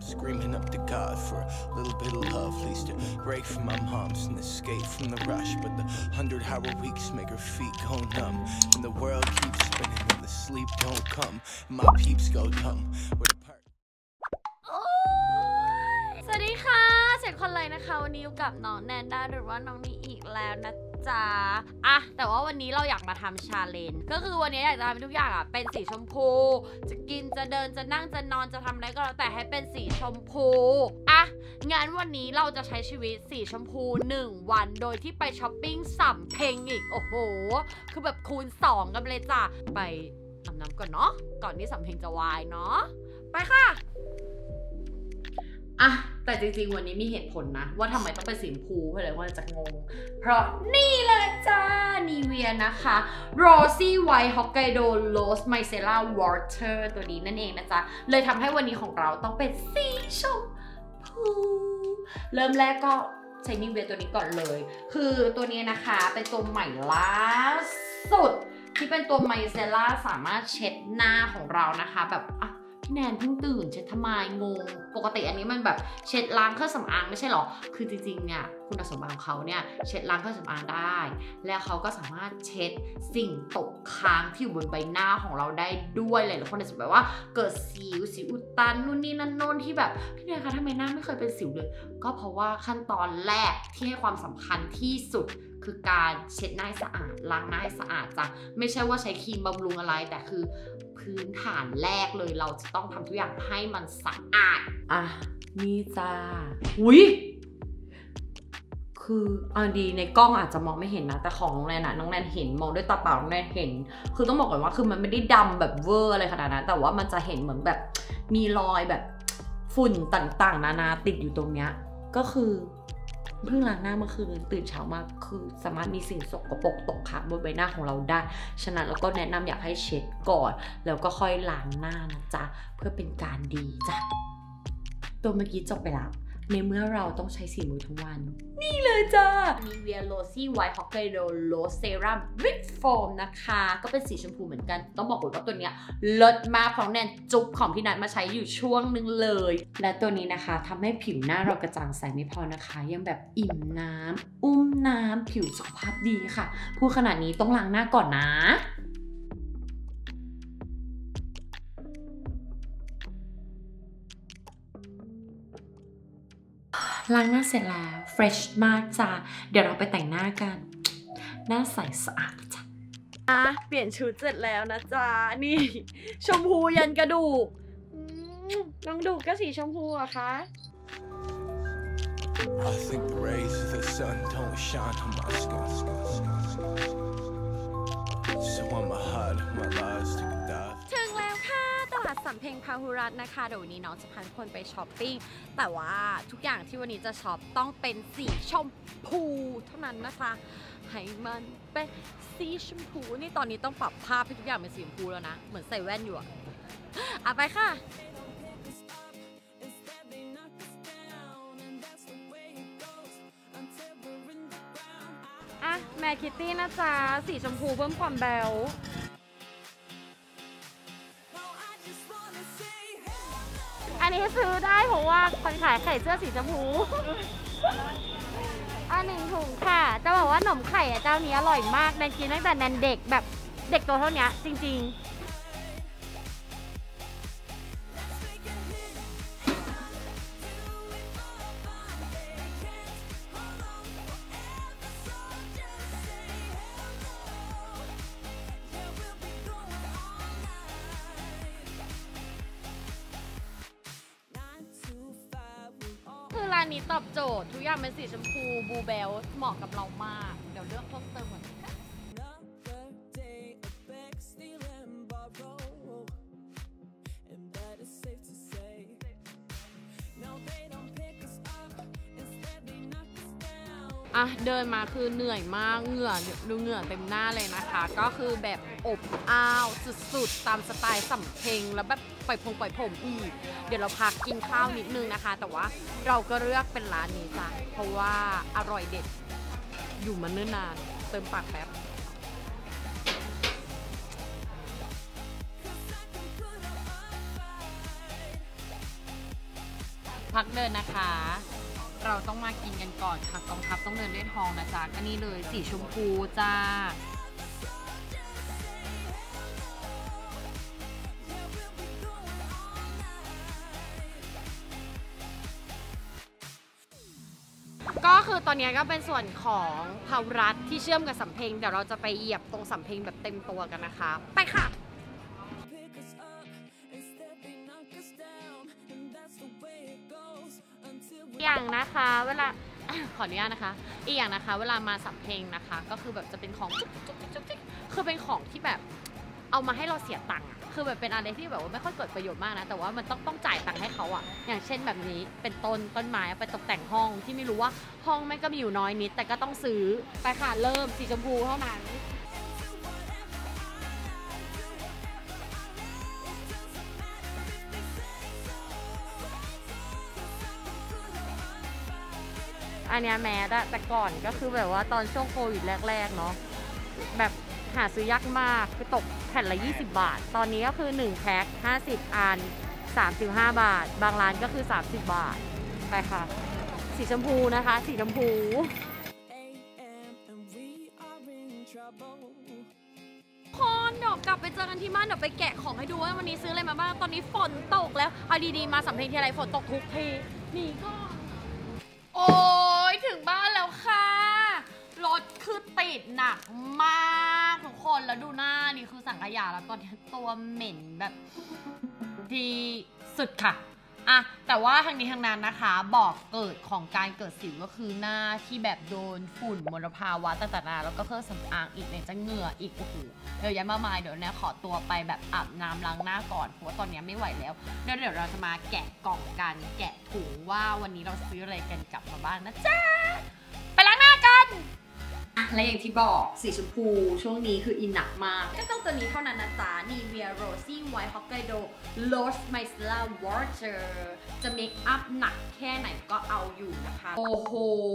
screaming up to God for a little bit of love, at least a break from my mom's and escape from the rush. But the 100-hour weeks make her feet go numb, and the world keeps spinning and the sleep don't come. And my peeps go dumb. Where the park สวัสดีค่ะเสร็จคนเลยนะคะวันนี้อยู่กับน้องแนนด้าหรือว่าน้องนี่อีกแล้วนะจ๊ะแต่ว่าวันนี้เราอยากมาทำชาเลนจ์ก็คือวันนี้อยากจะทำทุกอย่างเป็นสีชมพูจะกินจะเดินจะนั่งจะนอนจะทำอะไรก็แล้วแต่ให้เป็นสีชมพูงั้นวันนี้เราจะใช้ชีวิตสีชมพู1 วันโดยที่ไปช้อปปิ้งสำเพ็งอีกโอ้โหคือแบบคูณ2กันเลยจ้ะไปอาบน้ำก่อนเนาะก่อนที่สำเพ็งจะวายเนาะไปค่ะแต่จริงๆวันนี้มีเหตุผลนะว่าทำไมต้องเป็นสีชมพูเพราะอะไรว่าจะงงเพราะนี่เลยจ้านีเวียนะคะ Rosy White Hokkaido Rose Micellar Water ตัวนี้นั่นเองนะจ๊ะเลยทำให้วันนี้ของเราต้องเป็นสีชมพูเริ่มแรกก็ใช้นีเวียตัวนี้ก่อนเลยคือตัวนี้นะคะเป็นตัวใหม่ล่าสุดที่เป็นตัวไมเซล่าสามารถเช็ดหน้าของเรานะคะแบบพี่แนนเพิ่งตื่นเช็ดทำไมงงปกติอันนี้มันแบบเช็ดล้างเครื่องสำอางไม่ใช่หรอคือจริงๆเนี่ยคุณสมบัติของเขาเนี่ยเช็ดล้างเครื่องสำอางได้แล้วเขาก็สามารถเช็ดสิ่งตกค้างที่อยู่บนใบหน้าของเราได้ด้วยเลยหลายคนอาจจะแบบว่าเกิดสิวอุดตันนู่นนี่นั่นโน่นที่แบบพี่แนนคะทำไมหน้าไม่เคยเป็นสิวเลยก็เพราะว่าขั้นตอนแรกที่ให้ความสำคัญที่สุดคือการเช็ดหน้าให้สะอาดล้างหน้าให้สะอาดจ้ะไม่ใช่ว่าใช้ครีมบำรุงอะไรแต่คือพื้นฐานแรกเลยเราจะต้องทำทุกอย่างให้มันสะอาดนี่จ้าคือดีในกล้องอาจจะมองไม่เห็นนะแต่ของน้องแนนน้องแนนเห็นมองด้วยตาเปล่าน้องแนนเห็นคือต้องบอกก่อนว่าคือมันไม่ได้ดำแบบเวอร์อะไรขนาดนั้นแต่ว่ามันจะเห็นเหมือนแบบมีรอยแบบฝุ่นต่างๆนานาติดอยู่ตรงเนี้ยก็คือเพิ่งล้างหน้าเมื่อคืนตื่นเช้ามาคือสามารถมีสิ่งสกปรกตกค้างบนใบหน้าของเราได้ฉะนั้นแล้วก็แนะนำอยากให้เช็ดก่อนแล้วก็ค่อยล้างหน้านะจ๊ะเพื่อเป็นการดีจ้ะตัวเมื่อกี้จบไปแล้วในเมื่อเราต้องใช้สีมือทั้งวันนี่เลยจ้า Nivea Rosy White Hokkaido Rose Serum with Foam นะคะก็เป็นสีชมพูเหมือนกันต้องบอกว่าตัวเนี้ยเลิศมากเพราะแนนจุ๊บของพี่นัทมาใช้อยู่ช่วงนึงเลยและตัวนี้นะคะทำให้ผิวหน้าเรากระจ่างใสไม่พอนะคะยังแบบอิ่มน้ำอุ้มน้ำผิวสุขภาพดีค่ะพูดขนาดนี้ต้องล้างหน้าก่อนนะล้างหน้าเสร็จแล้วเฟรชมากจ้าเดี๋ยวเราไปแต่งหน้ากันหน้าใสสะอาดจ้ะเปลี่ยนชุดเสร็จแล้วนะจ๊ะนี่ชมพูยันกระดูกน้องดูก็สีชมพูอะคะ I think the rays of the sun don't shine on my skin, so I'ma hide my lies to the dive. ถึงแล้วค่ะตลาดสำเพ็งพาหุรัตน์นะคะเดี๋ยววันนี้น้องจะพาทุกคนไปช้อปปิ้งแต่ว่าทุกอย่างที่วันนี้จะช็อปต้องเป็นสีชมพูเท่านั้นนะคะให้มันเป็นสีชมพูนี่ตอนนี้ต้องปรับภาพให้ทุกอย่างเป็นสีชมพูแล้วนะเหมือนใส่แว่นอยู่ไปค่ะแมคคิตตี้นะจ๊ะสีชมพูเพิ่มความแบวอันนี้ซื้อได้เพราะว่าคนขายไข่เสื้อสีชมพู1 ถุงค่ะจะบอกว่าขนมไข่เจ้านี้อร่อยมากแนนกินตั้งแต่แนนเด็กแบบเด็กตัวเท่านี้จริงๆร้านนี้ตอบโจทย์ทุกอย่างเป็นสีชมพูบูเบลเหมาะกับเรามากเดี๋ยวเลือกเพิ่มเติมก่อนเดินมาคือเหนื่อยมากเหงื่อเต็มหน้าเลยนะคะก็คือแบบอบอ้าวสุดๆตามสไตล์สำเพ็งแล้วแบบปล่อยผมอีกเดี๋ยวเราพักกินข้าวนิดนึงนะคะแต่ว่าเราก็เลือกเป็นร้านนี้จ้ะเพราะว่าอร่อยเด็ดอยู่มาเนิ่นนานเติมปากแป๊บพักเดินนะคะ เราต้องมากินกันก่อนค่ะกองทัพต้องเดินด้วยทองนะจ๊ะก็นี่เลยสีชมพูจ้าก็คือตอนนี้ก็เป็นส่วนของพารัฐที่เชื่อมกับสำเพ็งเดี๋ยวเราจะไปเหยียบตรงสำเพ็งแบบเต็มตัวกันนะคะไปค่ะอย่างนะคะเวลาขออนุญาตนะคะอีกอย่างนะคะเวลามาสำเพ็งนะคะก็คือแบบจะเป็นของจุ๊กคือเป็นของที่แบบเอามาให้เราเสียตังค์คือแบบเป็นอะไรที่แบบว่าไม่ค่อยเกิดประโยชน์มากนะแต่ว่ามันต้องจ่ายตังค์ให้เขาอะอย่างเช่นแบบนี้เป็นต้นไม้ไปตกแต่งห้องที่ไม่รู้ว่าห้องมันก็มีอยู่น้อยนิดแต่ก็ต้องซื้อไปค่ะเริ่มสีชมพูเท่านั้นอันนี้แมสแต่ก่อนก็คือแบบว่าตอนช่วงโควิดแรกๆเนาะแบบหาซื้อยากมากคือตกแผ่นละ20 บาทตอนนี้ก็คือ1แพ็ค50 อัน35 บาทบางร้านก็คือ30 บาทไปค่ะสีชมพูนะคะสีชมพูคนเดี๋ยวกลับไปเจอกันที่บ้านเดี๋ยวไปแกะของให้ดูว่าวันนี้ซื้ออะไรมาบ้างตอนนี้ฝนตกแล้วเอาดีๆมาสำเพ็งทีไรฝนตกทุกทีนี่ก็โอ้ยถึงบ้านแล้วค่ะรถคือติดหนักมากทุกคนแล้วดูหน้านี่คือสังขยาแล้วตอนนี้ตัวเหม็นแบบดีสุดค่ะอะแต่ว่าทางนี้ทางนั้นนะคะบอกเกิดของการเกิดสิวก็คือหน้าที่แบบโดนฝุ่นมลภาวะต่างๆแล้วก็เครื่องสำอางอีกในจะเหงื่ออีกโอ้โหเดี๋ยวย้ายมามายเดี๋ยวเนี่ยขอตัวไปแบบอาบน้ำล้างหน้าก่อนเพราะว่าตอนนี้ไม่ไหวแล้วเดี๋ยวเราจะมาแกะกล่องกันแกะถุงว่าวันนี้เราซื้ออะไรกันกลับมาบ้างนะจ๊ะไปล้างหน้ากันและอย่างที่บอกสีชมพูช่วงนี้คืออินหนักมากก็ต้องตัวนี้เท่านั้นนะจ๊ะ Nivea Rosy White Hokkaido Lost Micellar Water จะเมคอัพหนักแค่ไหนก็เอาอยู่นะคะโอ้โห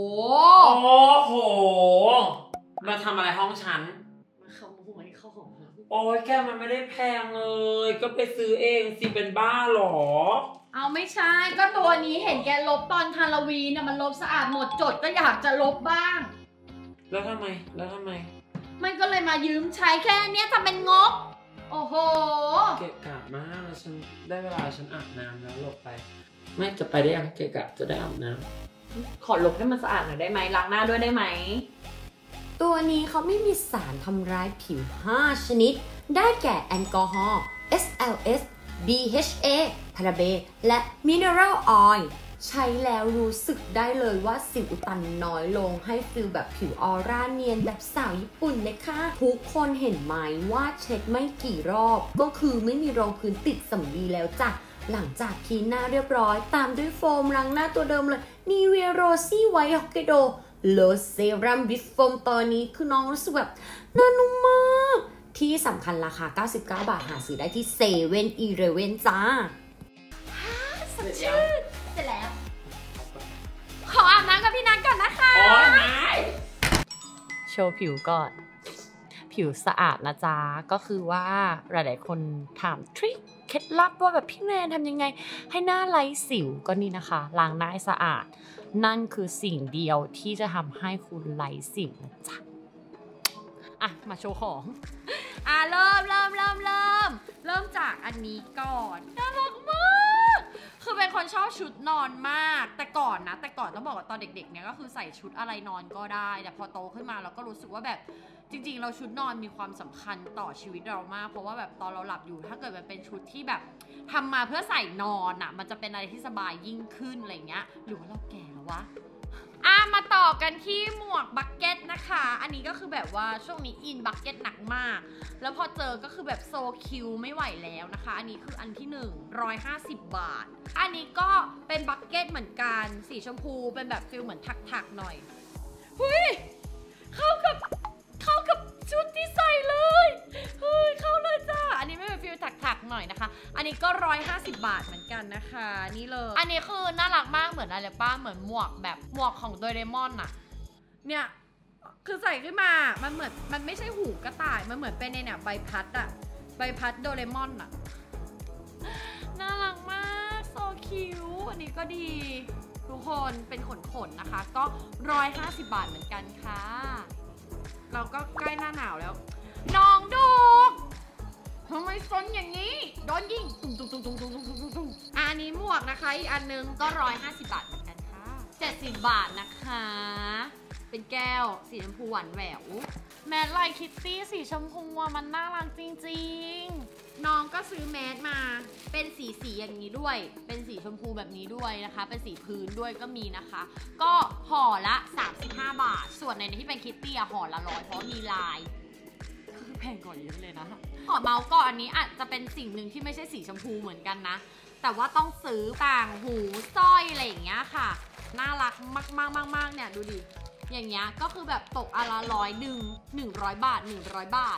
มาทำอะไรห้องฉันมาขโมยของโอ้ยแกมันไม่ได้แพงเลยก็ไปซื้อเองสิเป็นบ้าหรอเอาไม่ใช่ก็ตัวนี้เห็นแกลบตอนฮาโลวีนมันลบสะอาดหมดจดก็อยากจะลบบ้างแล้วทำไมมันก็เลยมายืมใช้แค่เนี้ยทำเป็นงบโอ้โหเกะกะมากแล้วฉันได้เวลาฉันอาบน้ำแล้วหลบไปไม่จะไปได้ยังเกะกะจะได้อาบน้ำขอลบให้มันสะอาดหน่อยได้ไหมล้างหน้าด้วยได้ไหมตัวนี้เขาไม่มีสารทำร้ายผิว5ชนิดได้แก่แอลกอฮอล์ SLS BHA พาราเบนและมิเนอรัลออยล์ใช้แล้วรู้สึกได้เลยว่าสิวอุดตันน้อยลงให้ฟิลแบบผิวออร่าเนียนแบบสาวญี่ปุ่นเลยค่ะทุกคนเห็นไหมว่าเช็ดไม่กี่รอบก็คือไม่มีรองพื้นติดสำลีแล้วจ้ะหลังจากคลีนหน้าเรียบร้อยตามด้วยโฟมล้างหน้าตัวเดิมเลย Nivea Rosy White Hokkaido Lost Serum with Foam ตอนนี้คือน้องรู้สึกแบบน่านุ่มมากที่สำคัญราคา99 บาทหาซื้อได้ที่7-Eleven จ้าสดชื่นเสร็จแล้วขออาบน้ำกับพี่นัทก่อนนะคะโอ้ยนายโชว์ผิวก่อนผิวสะอาดนะจ๊ะก็คือว่าหลายๆคนถามทริคเคล็ดลับว่าแบบพี่แนนทำยังไงให้หน้าไร้สิวก็นี่นะคะล้างหน้าให้สะอาดนั่นคือสิ่งเดียวที่จะทำให้คุณไร้สิวนะจ๊ะอ่ะมาโชว์ของเริ่มจากอันนี้ก่อนน่ารักมากคือเป็นคนชอบชุดนอนมากแต่ก่อนต้องบอกว่าตอนเด็กๆเนี่ยก็คือใส่ชุดอะไรนอนก็ได้แต่พอโตขึ้นมาเราก็รู้สึกว่าแบบจริงๆเราชุดนอนมีความสำคัญต่อชีวิตเรามากเพราะว่าแบบตอนเราหลับอยู่ถ้าเกิดมันเป็นชุดที่แบบทำมาเพื่อใส่นอนมันจะเป็นอะไรที่สบายยิ่งขึ้นอะไรเงี้ยหรือว่าเราแก่แล้ววะมาต่อกันที่หมวกบักเก็ตนะคะอันนี้ก็คือแบบว่าช่วงนี้อินบักเก็ตหนักมากแล้วพอเจอก็คือแบบโซคิวไม่ไหวแล้วนะคะอันนี้คืออันที่150 บาทอันนี้ก็เป็นบักเก็ตเหมือนกันสีชมพูเป็นแบบฟิลเหมือนถักๆหน่อยหุ้ยเข้ากับชุดที่ใส่เลยเฮ้ยเข้าเลยจ้าอันนี้ไม่เป็นฟิลถักๆหน่อยนะคะอันนี้ก็150 บาทเหมือนกันนะคะนี่เลยอันนี้คือน่ารักมากเหมือนอะไรป้าเหมือนหมวกแบบหมวกของโดเรมอนอะเนี่ยคือใส่ขึ้นมามันเหมือนมันไม่ใช่หูกระต่ายมันเหมือนเป็นเนี่ยใบพัดอะใบพัดโดเรมอนอะน่ารักมากโซคิวอันนี้ก็ดีทุกคนเป็นขนๆนะคะ ก็150 บาทเหมือนกันค่ะเราก็ใกล้หน้าหนาวแล้วน้องดูทำไมซนอย่างนี้โดนยิงตุ้งอันนี้หมวกนะคะอีกอันนึงก็150 บาทเหมือนกันค่ะ70 บาทนะคะเป็นแก้วสีชมพูหวานแหววแมสไลท์คิตตี้สีชมพูมันน่ารักจริงๆน้องก็ซื้อแมสมาเป็นสีอย่างนี้ด้วยเป็นสีชมพูแบบนี้ด้วยนะคะเป็นสีพื้นด้วยก็มีนะคะก็ห่อละ35 บาทส่วนในที่เป็นคิตตี้ห่อละ100เพราะมีลายคือแพงกว่าเยอะเลยนะขอเมาส์ก่อนอันนี้อาจจะเป็นสิ่งหนึ่งที่ไม่ใช่สีชมพูเหมือนกันนะแต่ว่าต้องซื้อต่างหูสร้อยอะไรอย่างเงี้ยค่ะน่ารักมากๆเนี่ยดูดิอย่างเงี้ยก็คือแบบตกอนละ100 บาท100 บาท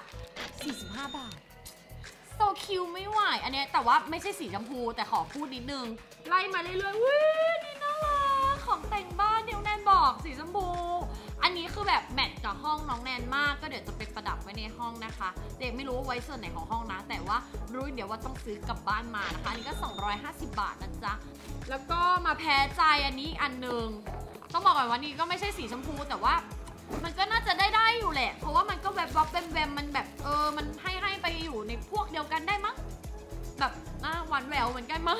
45 บาทโซคิวไม่ไหวอันเนี้ยแต่ว่าไม่ใช่สีชมพูแต่ขอพูดนิดนึงไล่มาเรื่อยๆวินี่น่ารักของแต่งบ้านที่น้องแนนบอกสีชมพูอันนี้คือแบบแมทกับห้องน้องแนนมากก็เดี๋ยวจะไปประดับไว้ในห้องนะคะเด็กไม่รู้ว่าไว้ส่วนไหนของห้องนะแต่ว่ารู้เดี๋ยวว่าต้องซื้อกลับบ้านมานะคะอันนี้ก็250 บาทนะจ๊ะแล้วก็มาแพ้ใจอันนี้อันนึงต้องบอกก่อนว่านี่ก็ไม่ใช่สีชมพูแต่ว่ามันก็น่าจะได้อยู่แหละเพราะว่ามันก็แบบวับแวมมันแบบมันให้ไปอยู่ในพวกเดียวกันได้มั้งแบบหวานแหววเหมือนกันมั้ง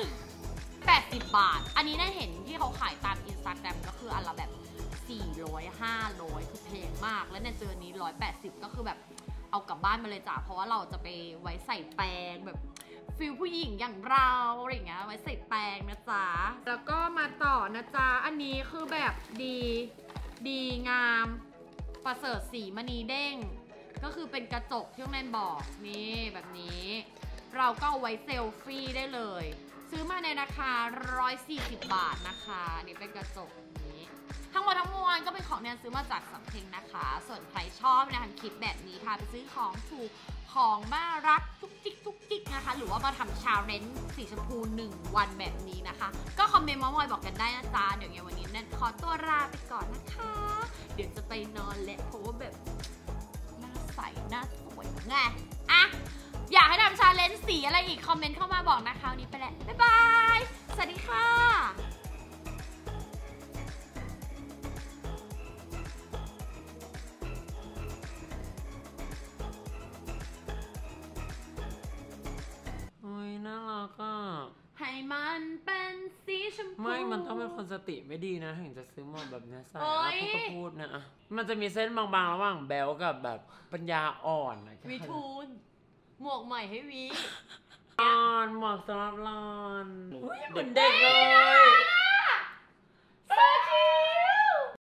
80 บาทอันนี้ได้เห็นที่เขาขายตามอินสตาแกรมก็คืออันละแบบ400 500คือแพงมากแล้วเนี่ยเจอนี้180ก็คือแบบเอากลับบ้านมาเลยจ้ะเพราะว่าเราจะไปไว้ใส่แปรงแบบฟิลผู้หญิงอย่างเราอะไรอย่างเงี้ยไว้ใส่แปรงนะจ๊ะแล้วก็มาต่อนะจ๊ะอันนี้คือแบบดีงามประเสริฐสีมณีเด้งก็คือเป็นกระจกที่น้องแนนบอกนี่แบบนี้เราก็เอาไว้เซลฟี่ได้เลยซื้อมาในราคา140 บาทนะคะนี่เป็นกระจกนี้ทั้งหมดทั้งมวลก็เป็นของแนนซื้อมาจากสำเพ็งนะคะส่วนใครชอบนะคะคลิปแบบนี้ค่ะไปซื้อของถูกของน่ารักจุกจิกนะคะหรือว่ามาทำชาเลนจ์สีชมพู1 วันแบบนี้นะคะก็คอมเมนต์มาหน่อยบอกกันได้นะจ๊ะเดี๋ยวไงวันนี้แนนขอตัวลาไปก่อนนะคะเดี๋ยวจะไปนอนและเพราะว่าแบบหน้าใสหน้าสวยไงอะอยากให้ทำชาเลนจ์สีอะไรอีกคอมเมนต์เข้ามาบอกนะคะวันนี้ไปแล้วบ๊ายบายสวัสดีค่ะน่ารักอ่ะให้มันเป็นสีชมพูไม่มันต้องเป็นคนสติไม่ดีนะถึงจะซื้อหมวกแบบนี้ใส่แล้วเขาก็พูดนะมันจะมีเส้นบางๆระหว่างแบลกับแบบปัญญาอ่อนนะวิทูลหมวกใหม่ให้วิหมวกสำหรับหลอนเหมือนเด็กเลย